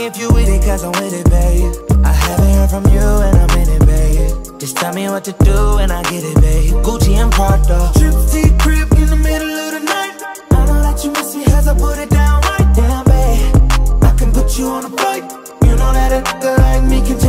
if you with it, cause I'm with it, babe. I haven't heard from you and I'm in it, babe. Just tell me what to do and I get it, babe. Gucci and Prada, trip to your crib in the middle of the night. I know that you miss me as I put it down right. Damn, babe, I can put you on a flight. You know that a nigga like me can